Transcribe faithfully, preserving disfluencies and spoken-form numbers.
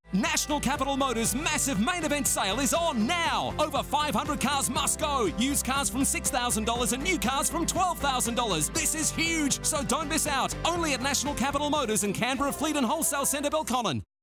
National Capital Motors' massive main event sale is on now. Over five hundred cars must go. Used cars from six thousand dollars and new cars from twelve thousand dollars. This is huge, so don't miss out. Only at National Capital Motors in Canberra Fleet and Wholesale Centre, Belconnen.